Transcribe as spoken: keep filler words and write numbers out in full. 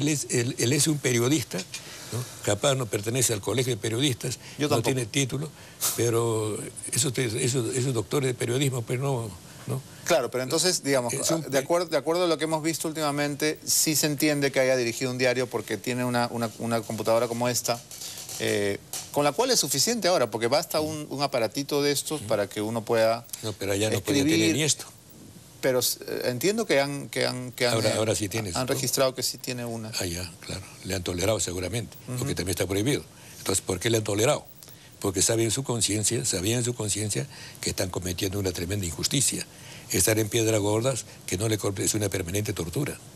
él es, él, él es un periodista, ¿no? Capaz no pertenece al colegio de periodistas, Yo no tampoco. tiene título, pero esos, esos, esos doctores de periodismo, pues no... ¿no? Claro, pero entonces, digamos, un... de acuerdo, de acuerdo a lo que hemos visto últimamente, sí se entiende que haya dirigido un diario porque tiene una, una, una computadora como esta, eh, con la cual es suficiente ahora, porque basta un, un aparatito de estos para que uno pueda No, pero allá no escribir, podía tener ni esto. Pero eh, entiendo que han, que han, que han, ahora, eh, ahora sí tienes, han ¿no? registrado que sí tiene una. Ah, ya, claro. Le han tolerado seguramente, Uh-huh. porque también está prohibido. Entonces, ¿por qué le han tolerado? Porque saben en su conciencia, sabían en su conciencia que están cometiendo una tremenda injusticia. Estar en Piedras Gordas, que no le es una permanente tortura.